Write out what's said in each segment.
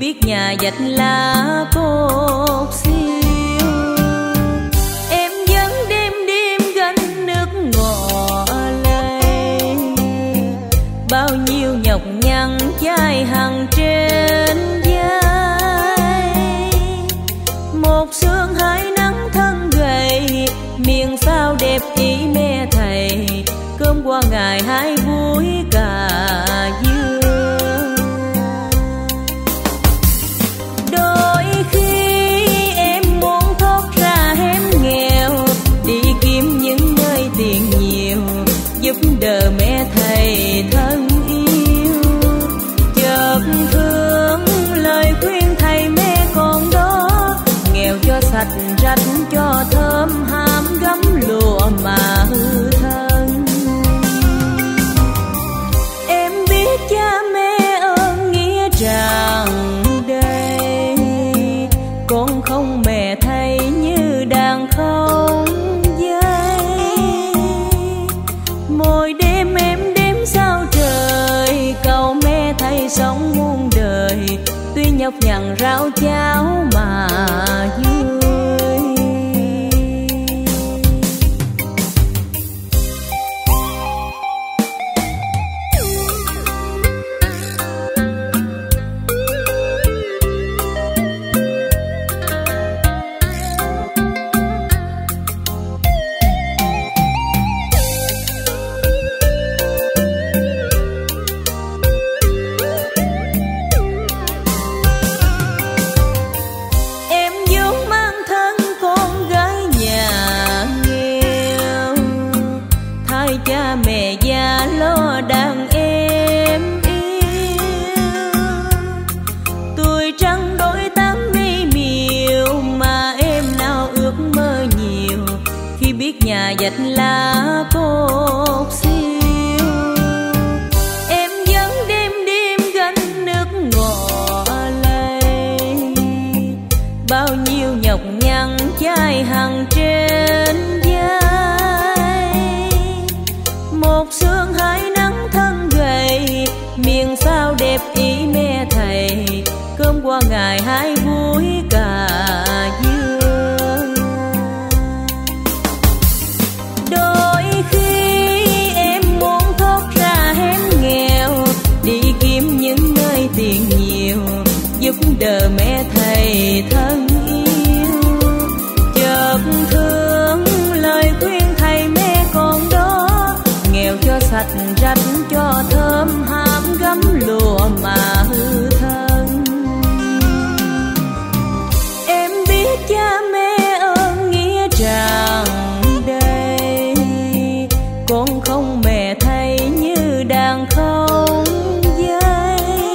biết nhà dạch lá cốt xiêu. Em vẫn đêm đêm gánh nước ngọ lây, bao nhiêu nhọc nhằn chai hằng trên vai. Một sương hai nắng thân gầy, miệng sao đẹp ý mẹ thầy, cơm qua ngày hai buổi cà dưa. Đôi khi em muốn thoát ra hẻm nghèo, đi kiếm những nơi tiền nhiều, giúp đỡ mẹ thầy thân yêu. Chợt thương lời khuyên thầy mẹ còn đó, nghèo cho sạch rách cho thơm hám gấm lụa mà hư thân. Em biết cha mẹ ơn nghĩa tràn đầy, con không mẹ thầy như đàn không dây. Mỗi đêm em đếm sao trời, cầu mẹ thầy sống muôn đời, tuy nhọc nhằn rau cháo mà vui. Cha mẹ già lo đàn em yêu, tuổi trăng đôi tám mi miều, mà em nào ước mơ nhiều khi biết nhà dạch lá cốt xiêu. Em vẫn đêm đêm gánh nước ngọ lây, bao nhiêu nhọc nhằn chai hằng trên vai. Một sương hai nắng thân gầy, miệng sao đẹp ý mẹ thầy, cơm qua ngày hai buổi cà dưa. Đôi khi em muốn thoát ra hẻm nghèo, đi kiếm những nơi tiền nhiều, giúp đỡ mẹ thầy thân yêu. Chợt thương lời khuyên thầy mẹ còn đó, nghèo cho sạch rách cho thơm hám gấm lụa mà hư thân. Em biết cha mẹ ơn nghĩa tràn đầy, con không mẹ thầy như đàn không dây.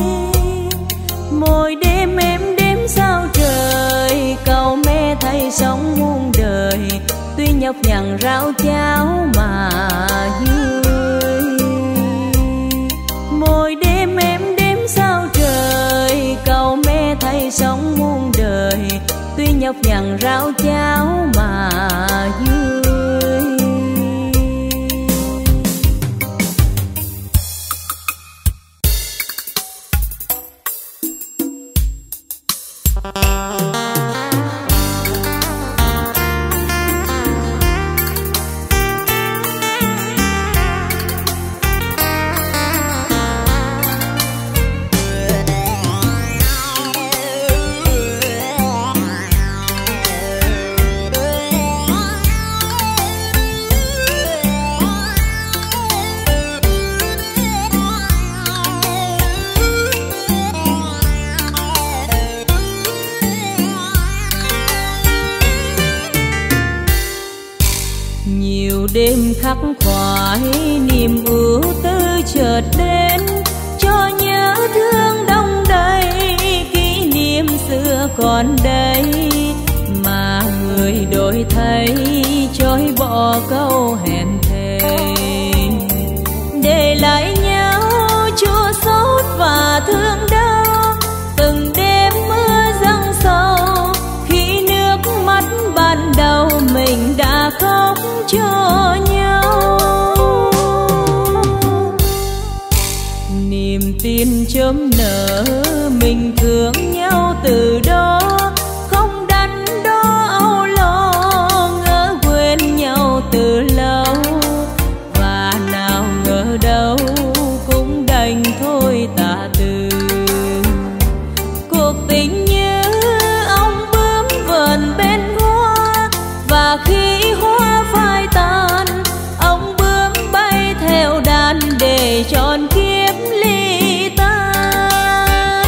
Mỗi đêm em đếm sao trời, cầu mẹ thầy sống muôn đời, tuy nhọc nhằn rau cháo mà vui. Mỗi đêm em đếm sao trời, cầu mẹ thầy sống muôn đời, tuy nhọc nhằn rau cháo mà vui. Đêm khắc khoải niềm ưu tư chợt đến, cho nhớ thương đông đầy, kỷ niệm xưa còn đây, mà người đổi thay chối bỏ câu hẹn thề, để lại nhau chua xót và thương đau. Từng đêm mưa giăng sâu, khi nước mắt ban đầu mình đã khóc cho nhau. Niềm tin cho chớm nở mình thương nhau từ đó, không đắn đo âu lo, ngỡ quên nhau từ lâu. Và nào ngờ đâu cũng đành thôi tà từ. Cuộc tình như ong bướm vờn bên hoa, và khi hoa phai tàn, ong bướm bay theo đàn để tròn kiếp ly tan.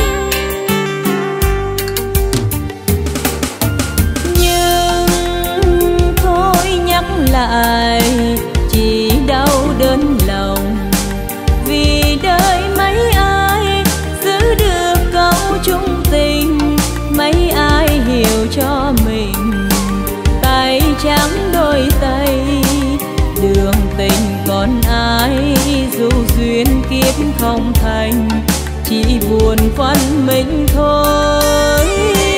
Nhưng thôi nhắc lại chỉ đau đớn lòng, vì đời mấy ai giữ được câu chung tình, mấy ai hiểu cho mình tay trắng đôi tay. Đường tình còn ai dù duyên kiếp không thành, chỉ buồn phân mình thôi.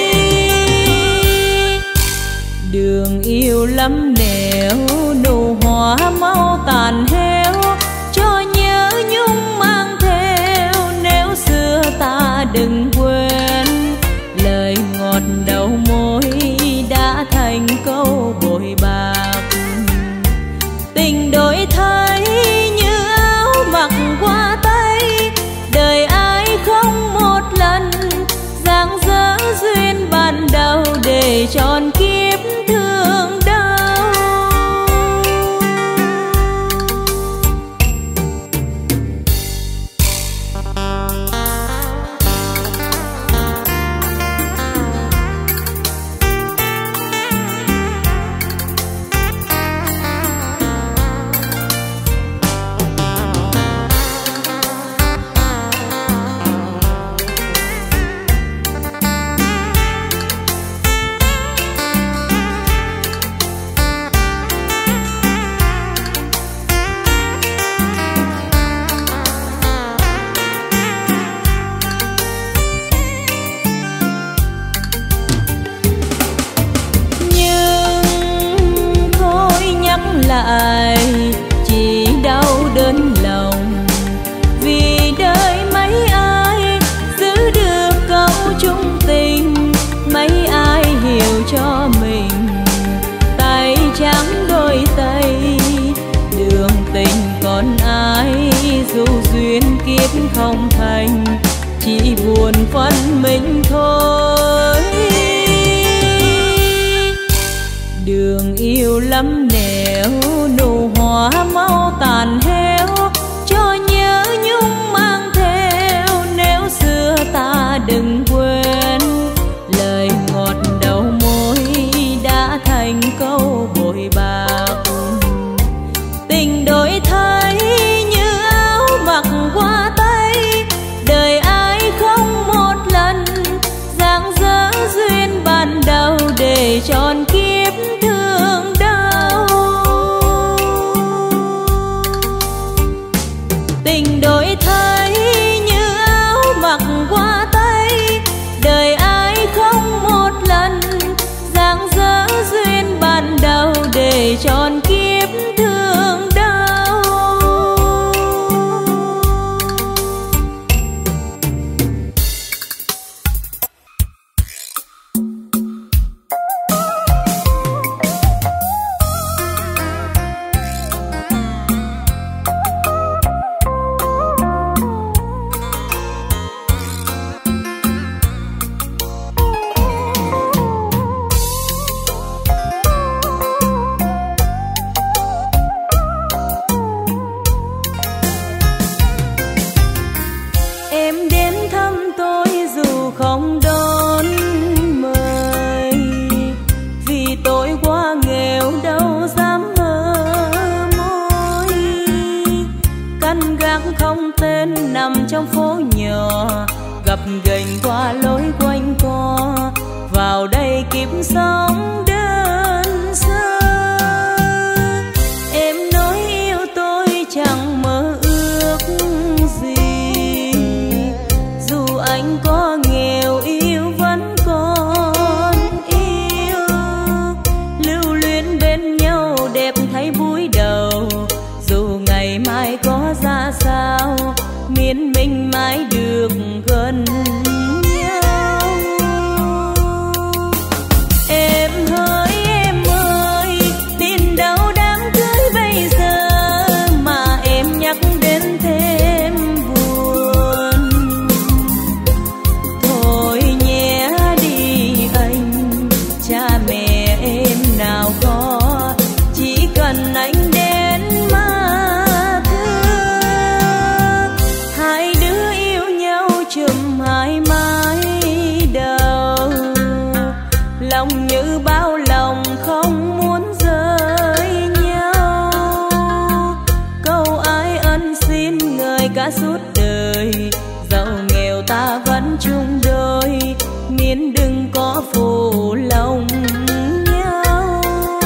Đường yêu lắm nẻo, nụ hoa mau tàn héo, cho nhớ nhung mang theo. Nếu xưa ta đừng quên, lời ngọt đầu môi đã thành câu bội bạc. Tình đổi thay như áo mặc qua tay, đời ai không một lần dang dở duyên ban đầu để tròn kiếp thương đau. Lại chỉ đau đớn lòng, vì đời mấy ai giữ được câu chung tình, mấy ai hiểu cho mình tay trắng đôi tay. Đường tình còn ai dù duyên kiếp không thành, chỉ buồn phân mình thôi. Đường yêu lắm nẻo, nụ hoa mau tàn héo, cho nhớ nhung mang theo. Nếu xưa ta đừng quên, lời ngọt đầu môi đã thành câu bội bạc. Tình đổi thay như áo mặc qua tay, đời ai không một lần dang dở duyên ban đầu để tròn kiếp thương đau. Tình đổi thay như áo mặc qua tay, đời ai không một lần dang dở duyên ban đầu để tròn kiếp thương đau. Nằm trong phố nhỏ, gập ghềnh qua lối quanh co, vào đây kiếp sống đơn sơ. Em nói yêu tôi chẳng mơ ước gì, dù anh có nghèo yêu vẫn còn yêu. Lưu luyến bên nhau đẹp thấy búi đầu, dù ngày mai có ra sao miễn mình mãi được lòng như bao lòng không muốn rời nhau. Câu ai ân xin người cả suốt đời, giàu nghèo ta vẫn chung đôi, miễn đừng có phụ lòng nhau.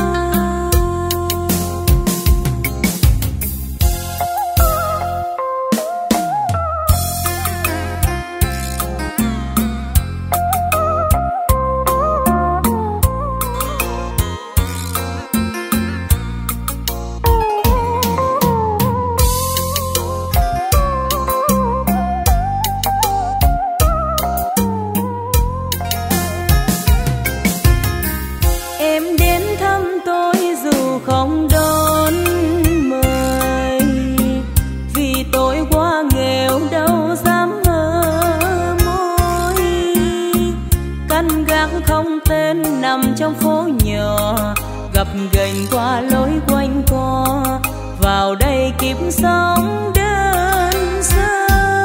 Nằm trong phố nhỏ gập ghềnh qua lối quanh co, vào đây kiếp sống đơn sơ.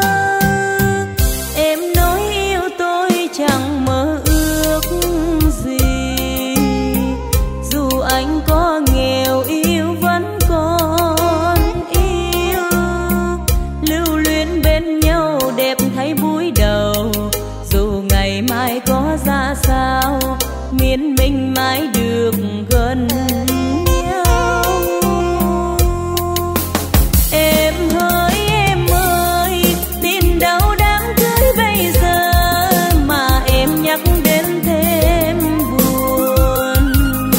Em nói yêu tôi chẳng mơ ước gì, dù anh có nghèo yêu vẫn còn yêu. Lưu luyến bên nhau đẹp thấy búi đầu, dù ngày mai có ra sao miễn mình mãi được gần nhau. Em ơi, tin đâu đáng cưới bây giờ mà em nhắc đến thêm buồn.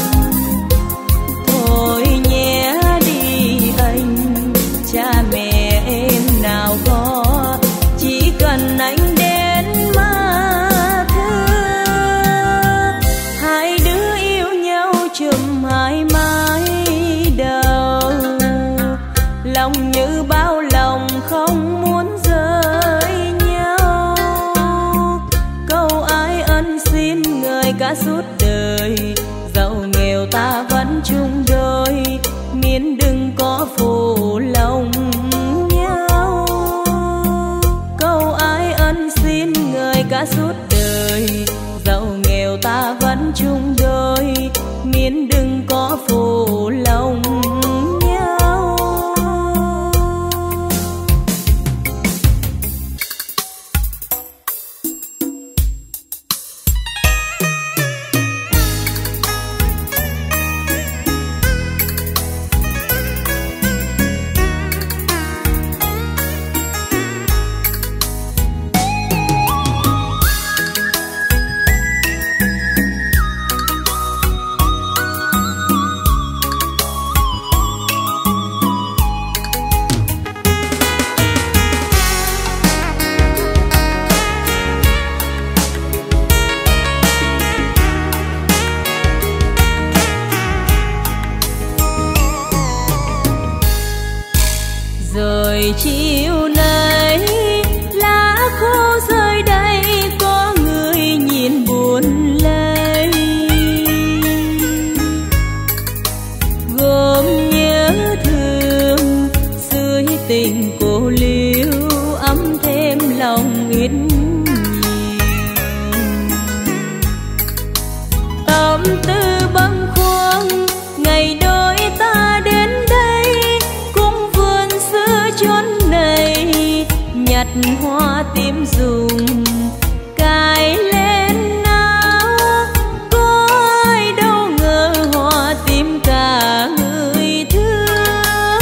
Thôi nhé đi anh, cha mẹ em nào có, chỉ cần anh đến mà hai đứa yêu nhau chùm hai mái đầu, lòng như bao lòng không muốn rời nhau. Câu ai ân xin người cả suốt đời, giàu nghèo ta vẫn chung đôi, miễn đừng có phụ lòng nhau. Câu ai ân xin người cả suốt đời, giàu nghèo ta vẫn chung đôi, miễn đừng có phụ lòng nhau. Rồi chiều nay lá khô rơi đây, có người nhìn buồn lây, gồm nhớ thương dưới tình cô liêu, ấm thêm lòng ít nhiều. Tâm tư bâng khuâng ngày đôi ta đến đây, cũng vườn xưa chốn này nhặt hoa tím dùng cài lên áo. Có ai đâu ngờ hoa tím cả người thương.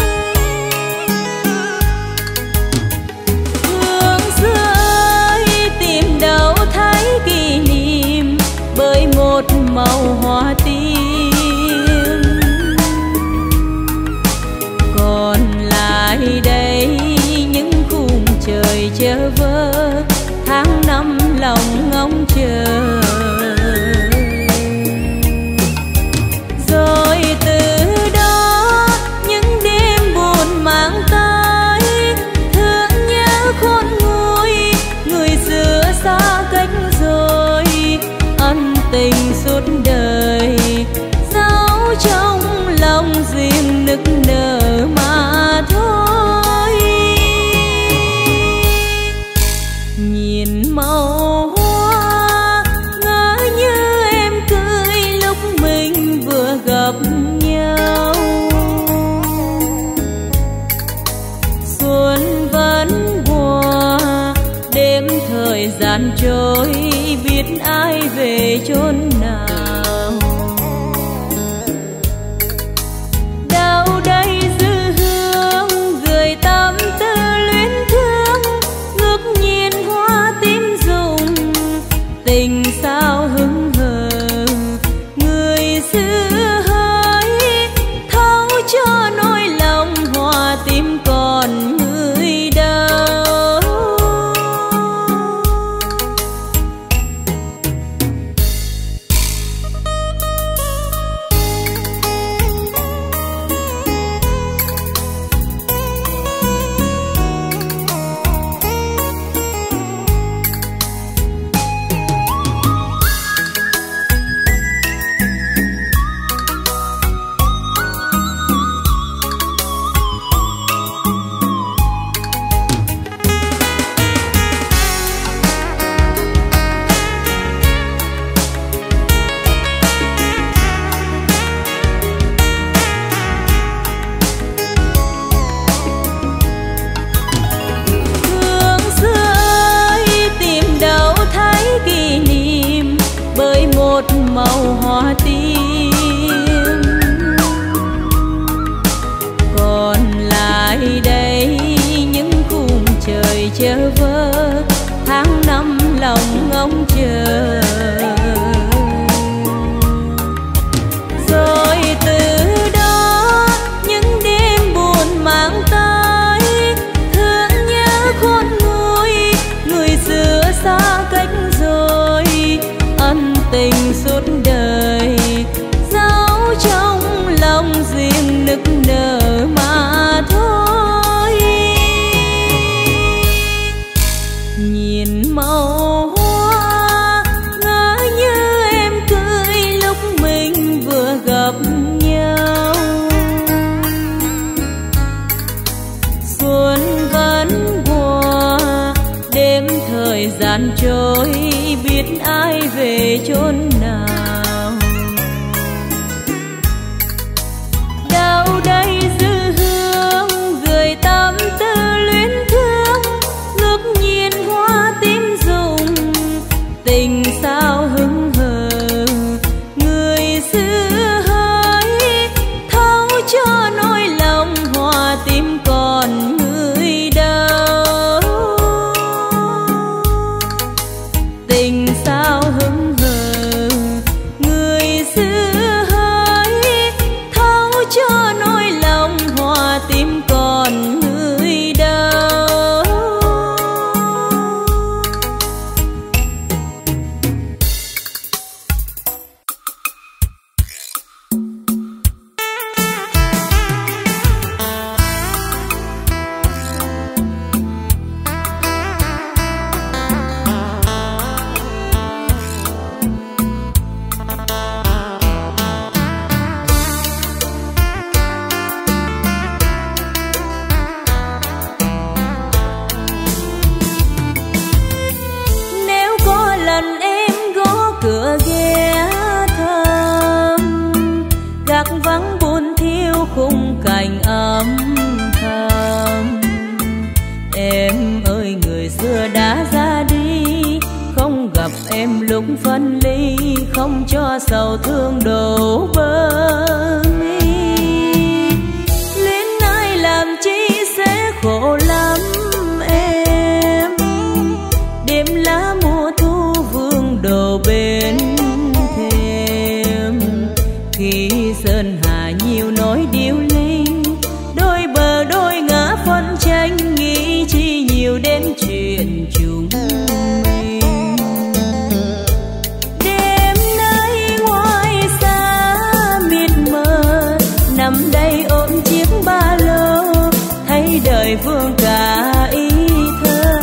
Hương xưa ơi tìm đâu thấy kỷ niệm, bởi một màu hoa tím. Còn lại đây những khung trời chơ vơ, tháng năm lòng ngóng chờ. Rồi từ đó những đêm buồn mang tới, thương nhớ khôn nguôi, người xưa xa cách rồi, ân tình suốt đời dấu trong lòng riêng nức nở mà thôi. Nhìn màu hoa ngỡ như em cứ thời gian trôi biết ai về chốn nào. Đâu đây dư hương gửi tâm tư luyến thương, ngước nhìn hoa tím rụng tình sao hững hờ. Người xưa hỡi thấu cho nỗi lòng hoa tím còn người đâu. Màu hoa tím còn lại đây những cung trời chơ vơ, tháng năm lòng ngóng chờ. Rồi từ đó những đêm buồn mang tới, thương nhớ khôn nguôi người xưa xa cách rồi. Ân tình suốt đời dấu trong lòng riêng nức nở mà thôi. Nhìn màu hoa ngỡ như em cười lúc mình vừa gặp nhau. Xuân vẫn qua đêm thời gian trôi biết ai về chốn nào. Đâu đây dư hương gửi tâm tư luyến thương, ngước nhìn hoa tím rụng tình sao hững hờ. Người xưa hỡi thấu cho nỗi lòng hoa tím còn người đâu. Tình sao hững hờ người xưa hỡi thấu cho nỗi lòng hoa tím còn người đâu. Cửa ghé thăm gác vắng buồn thiêu khung cảnh âm thầm. Em ơi người xưa đã ra đi, không gặp em lúc phân ly, không cho sầu thương đổ bờ mi. Luyến ai làm chi sẽ khổ lắm em, đêm lá mùa thu vương đổ bên thềm. Khi sơn hà nhiều nỗi điêu linh, đôi bờ đôi ngã phân tranh, nghĩ chi nhiều đến chuyện chúng mình. Đêm nay ngoài xa mịt mờ, nằm đây ôm chiếc ba lô, thấy đời vương cả ý thơ.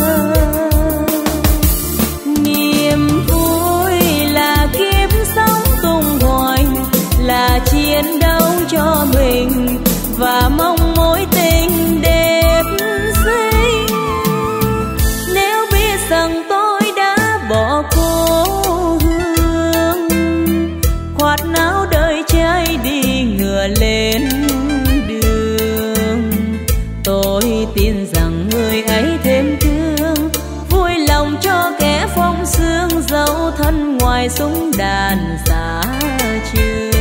Niềm vui là kiếp sống tung hoành, là chiến đấu cho mình và mong mối tình đẹp xinh. Nếu biết rằng tôi đã bỏ cô hương, khoát áo đời trai đi ngựa lên đường, tôi tin rằng người ấy thêm thương, vui lòng cho ngoài súng đàn xa trường.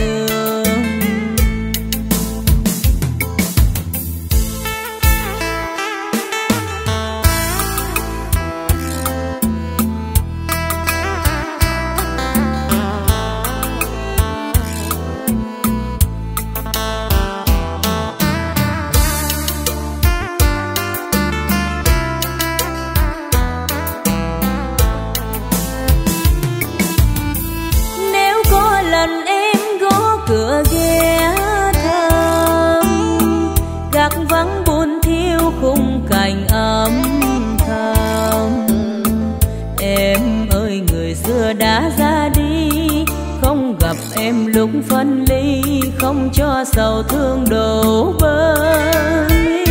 Cửa ghé thăm gác vắng buồn thiêu khung cảnh âm thầm. Em ơi người xưa đã ra đi, không gặp em lúc phân ly, không cho sầu thương đổ bơi.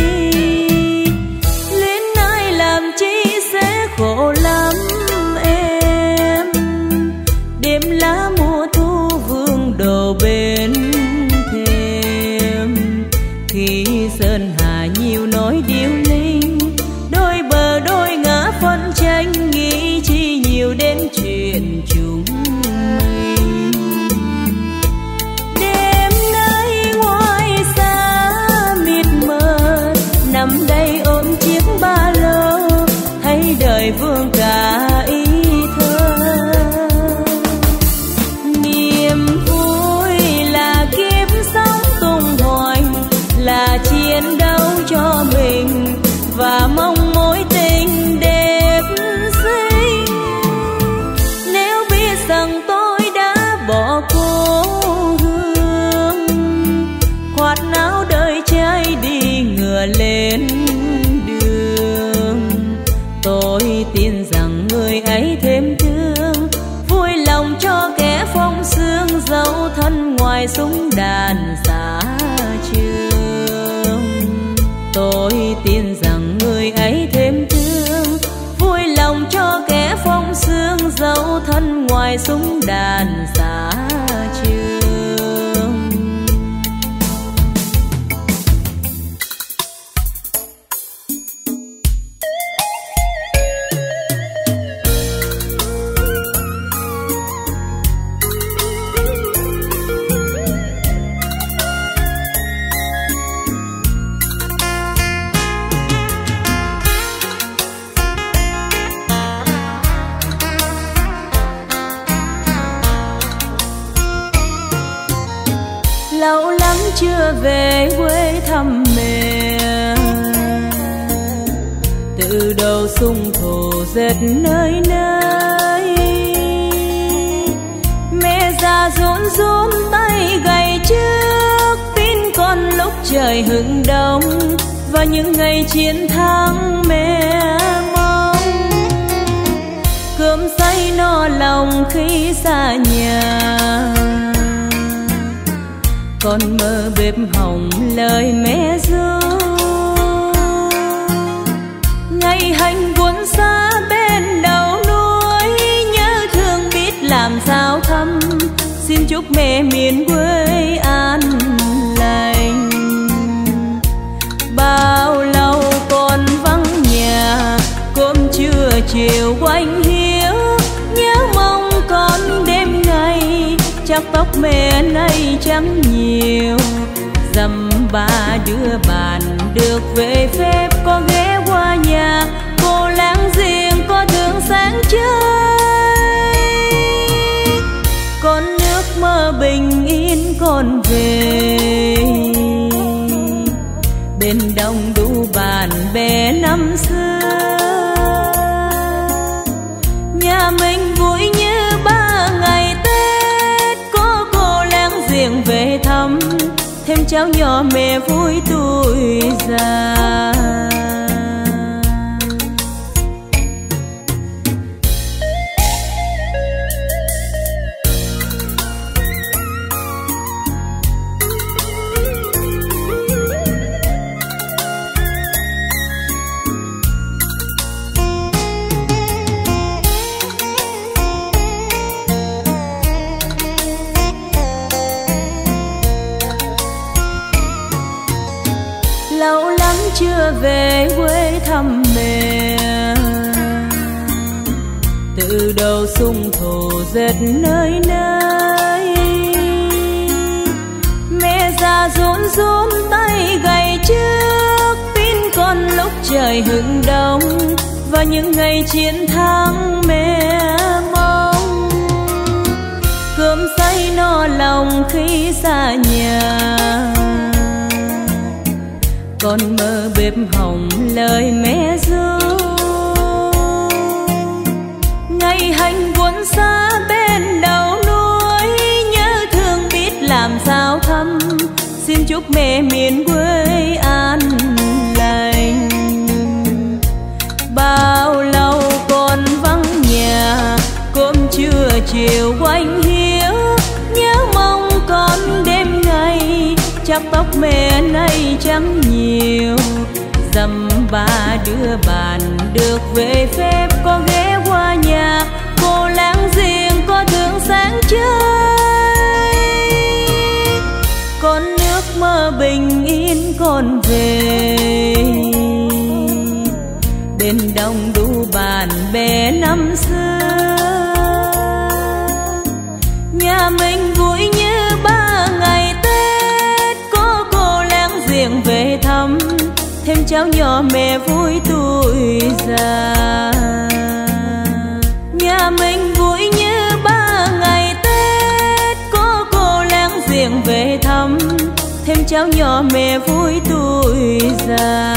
Luyến ai làm chi sẽ khổ lắm em, đêm lá mùa thu vương đổ bên thềm. Khi sơn hà nhiều nỗi điêu linh, đôi bờ đôi ngã phân tranh, nghĩ chi nhiều đến chuyện chúng mình. Đêm nay ngoài xa mịt mờ, nằm đây ôm chiếc ba lô, thấy đời vương cả ý thơ. Niềm vui là kiếp sống tung hoành, là chiến đấu cho mình và mong mối tình đẹp xinh. Nếu biết rằng tôi đã bỏ cô hương, khoác áo đời trai đi ngựa lên đường, tôi tin rằng người ấy thêm thương, vui lòng cho kẻ phong sương, dấu thân ngoài súng đàn xa trường. Tôi tin rằng người ấy thêm thương, vui lòng cho kẻ phong sương, dấu thân ngoài súng đàn xa trường. Lâu lắm chưa về quê thăm mẹ, từ đầu sung thổ dệt nơi nơi. Mẹ già run run tay gầy trước, tin con lúc trời hừng đông và những ngày chiến thắng mẹ mong. Cơm say no lòng khi xa nhà, con mơ bếp hồng lời mẹ ru. Ngày hành quân xa bên đầu núi, nhớ thương biết làm sao thăm, xin chúc mẹ miền quê an lành. Bao lâu con vắng nhà, cơm trưa chiều quanh hiếu, nhớ mong con đêm ngày, chắc tóc mẹ nay trắng nhiều. Dăm ba đứa bạn được về phép, có ghé qua nhà cô láng giềng có thương sáng chơi. Con nước mơ bình yên con về, bên đông đủ bạn bè năm xưa. Nhà mình vui như ba ngày Tết, có cô láng giềng về thăm, thêm cháu nhỏ mẹ vui tuổi già. Lâu lắm chưa từ đầu xung thổ dệt nơi nơi. Mẹ già run run tay gầy trước pin con lúc trời hừng đông, và những ngày chiến thắng mẹ mong. Cơm say no lòng khi xa nhà, con mơ bếp hồng lời mẹ ru. Ngày hành quân xa bên đầu núi, nhớ thương biết làm sao thăm. Xin chúc mẹ miền quê an lành. Bao lâu con vắng nhà, cơm trưa chiều quanh hiếu. Nhớ mong con đêm ngày, chắc tóc mẹ nay chẳng nhiều. Dăm ba đứa bạn được về phép, có ghé qua nhà cô láng giềng có thương sáng chơi. Con nước mơ bình yên con về, bên đông đủ bạn bè năm xưa. Nhà mình vui như ba ngày Tết, có cô láng giềng về thăm, thêm cháu nhỏ mẹ vui tuổi già. Nhà mình vui như ba ngày Tết, có cô láng giềng về thăm, thêm cháu nhỏ mẹ vui tuổi già.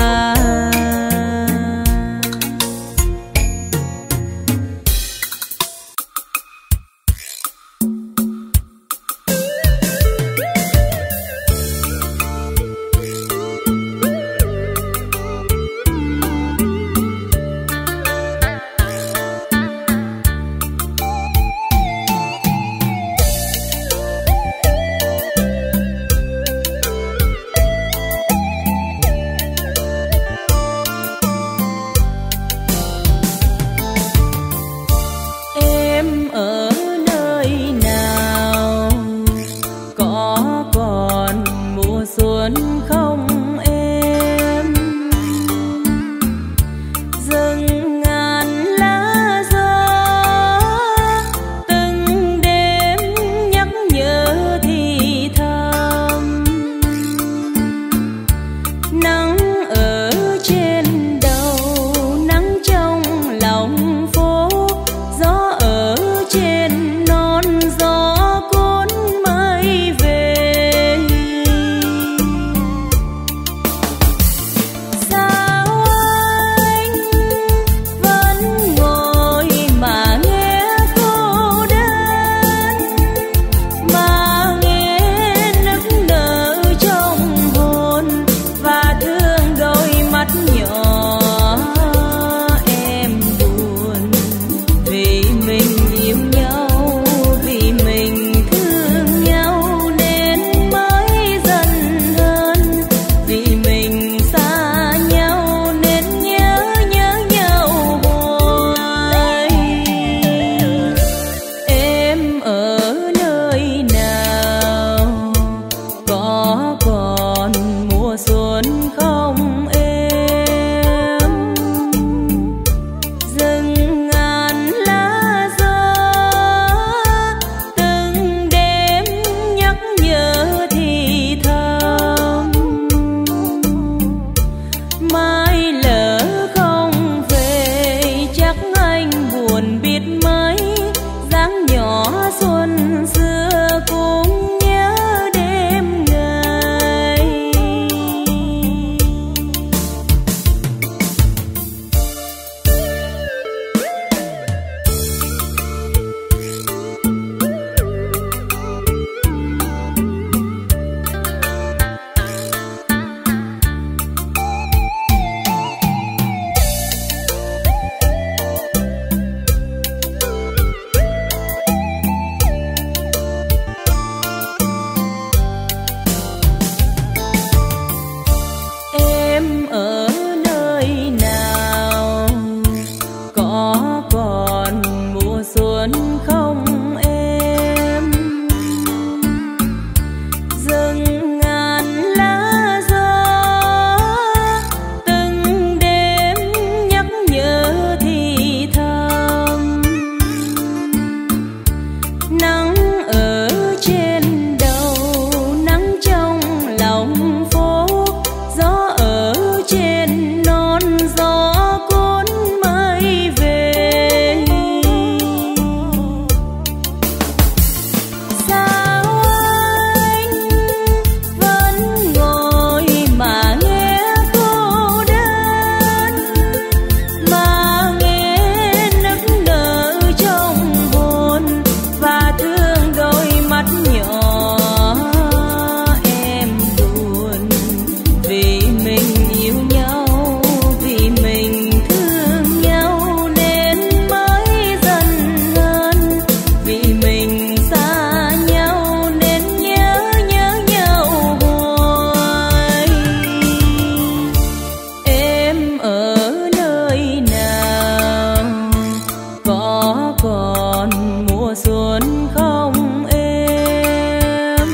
còn mùa xuân không êm.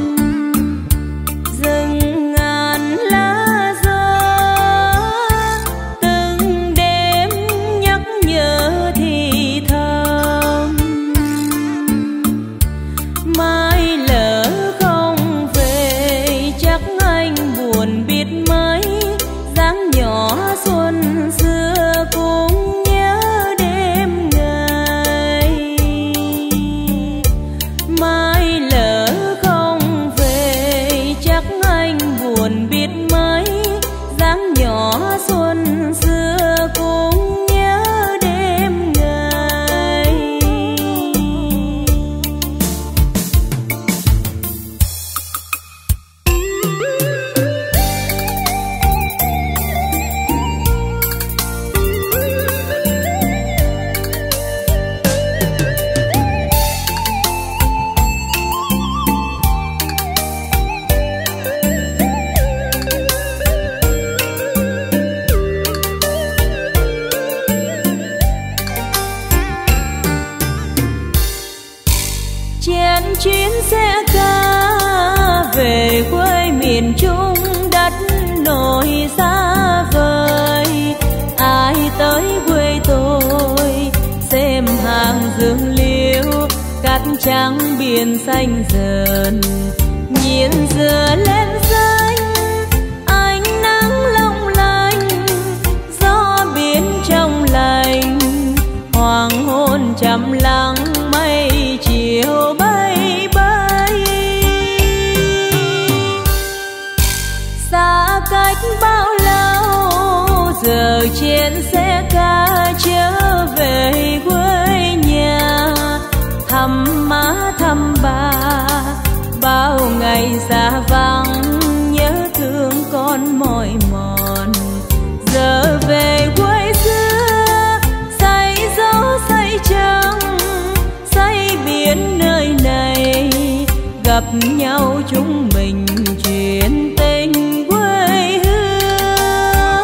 Rừng ngàn lá rơi từng đêm nhắc nhớ thì thầm, mai lỡ không về chắc anh buồn biết mấy. Dáng nhỏ xuân xưa cũng nhớ đêm ngày, mai lỡ không về chắc anh buồn biết mấy. Dáng nhỏ xuân xưa cũng nhớ đêm ngày. Trên chuyến xe ca về quê miền Trung đất nổi xa vời, ai tới quê tôi xem hàng dương liễu cát trắng biển xanh dần, nhìn dừa lên xanh ánh nắng long lanh, gió biển trong lành hoàng hôn trầm lắng mây chiều bay bay. Xa cách bao lâu giờ trên xe ca trở về quê nhà, thăm má thăm bà bao ngày xa vắng nhớ thương con mỏi mòn. Giờ về quê xưa say gió say trăng say biển nơi này, gặp nhau chúng mình chuyện tình quê hương.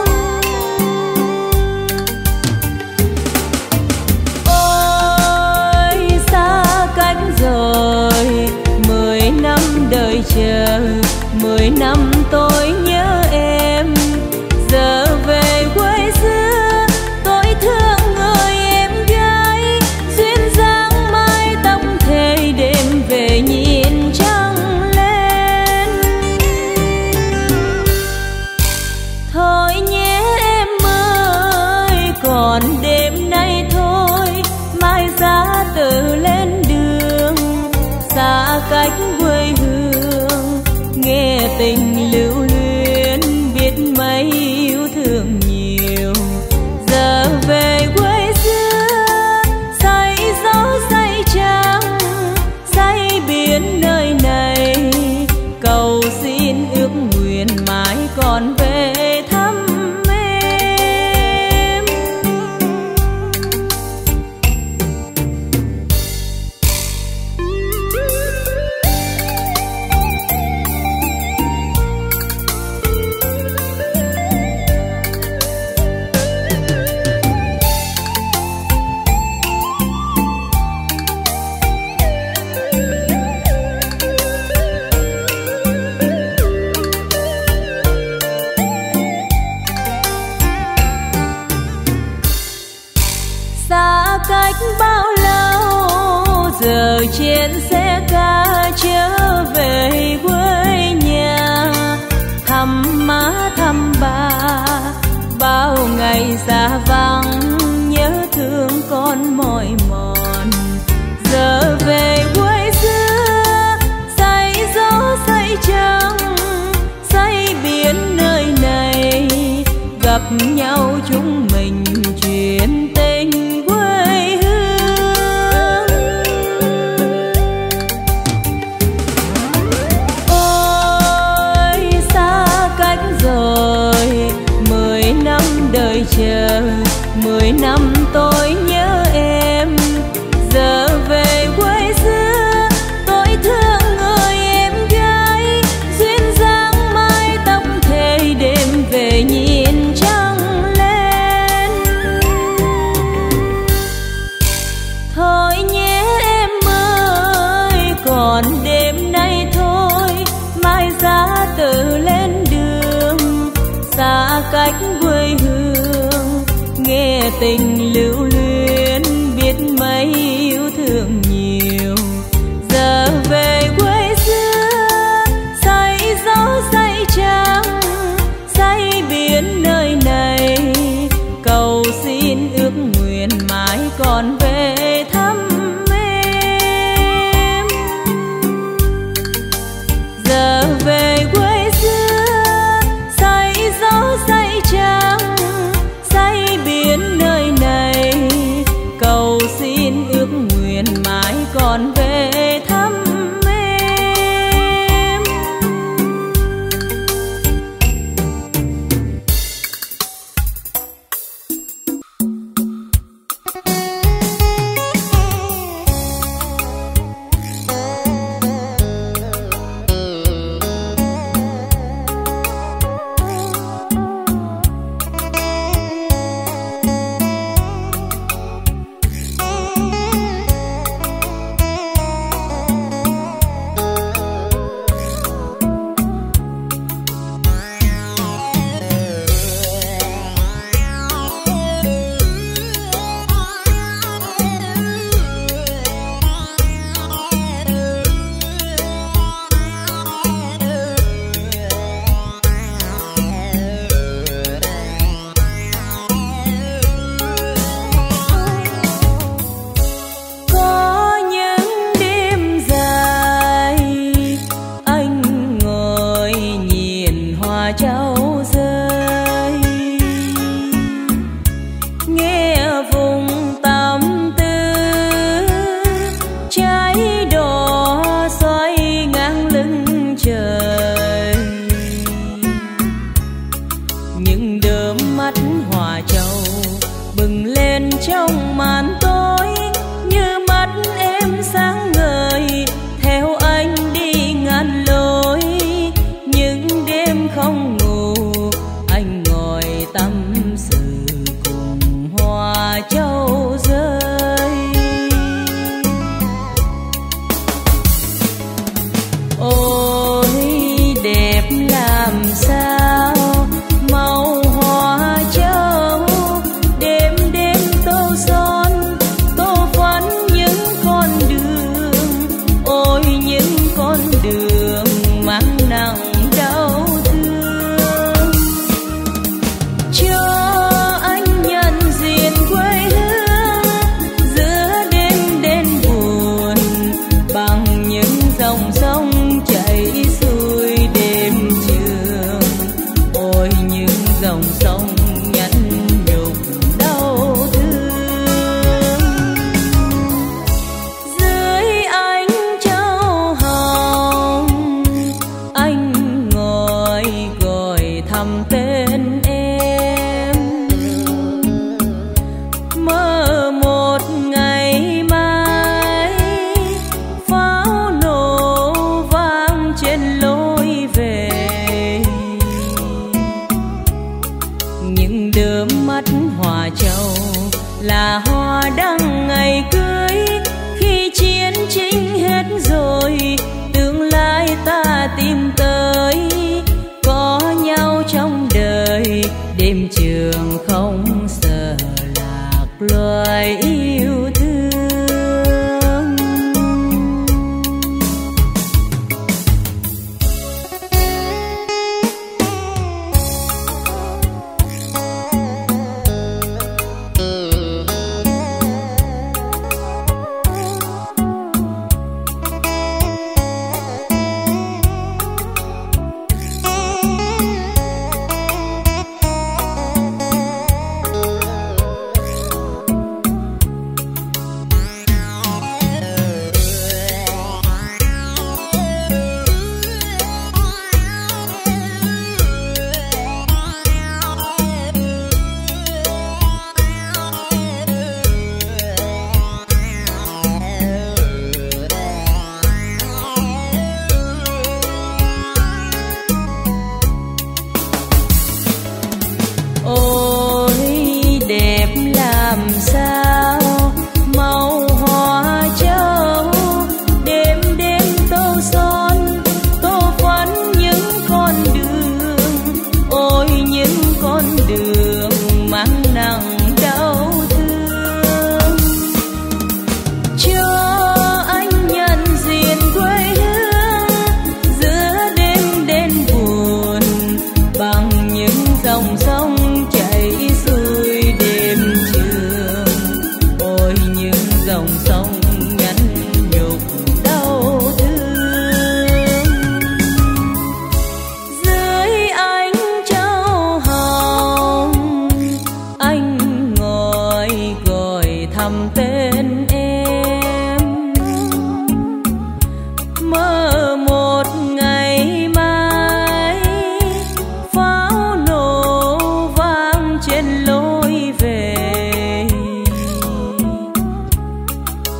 Ôi xa cách rồi 10 năm đợi chờ, 10 năm tôi nhớ em. Giờ về quê xưa tôi thương người em gái, duyên dáng mái tóc thề đêm về nhìn trăng lên. Thôi nhé em ơi còn đêm nay thôi, mai ra tự lên đường xa cách quê hương. Nghe tình lưu luyến biết mấy yêu thương nhiều, giờ về quê xưa say gió say trăng say biển nơi này, cầu xin ước nguyện mãi còn về thăm em. Xa cách bao lâu giờ trên xe ca trở về quê nhà, thăm má thăm bà bao ngày xa vắng nhớ thương con mỏi mòn. Giờ về quê xưa say gió say trăng say biển nơi này, gặp nhau chúng mình chuyện tình quê hương. Ôi xa cách rồi 10 năm đợi chờ, 10 năm tôi nhớ em. Giờ về quê xưa tôi thương người em gái, duyên dáng mái tóc thề đêm về nhìn trăng lên. Thôi nhé em ơi, còn đêm nay thôi, mai ra tự lên đường, xa cách quê hương, nghe tình lưu luyến, biết mấy yêu thương nhiều. Giờ về quê xưa, say gió say trăng, say biển nơi này, cầu xin ước nguyện mãi còn về thăm em. Giờ về quê xưa, say gió say trăng, say biển nơi này, cầu xin ước nguyện mãi còn về thăm em.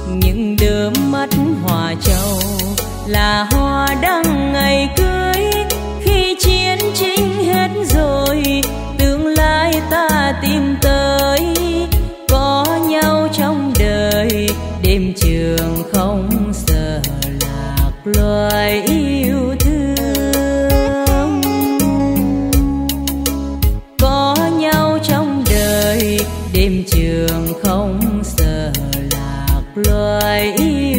những đơm mắt hoa trầu là hoa đăng ngày cưới. Khi chiến tranh hết rồi tương lai ta tìm tới, có nhau trong đời đêm trường không sợ lạc loài yêu thương. Có nhau trong đời đêm trường không sợ lạc loài yêu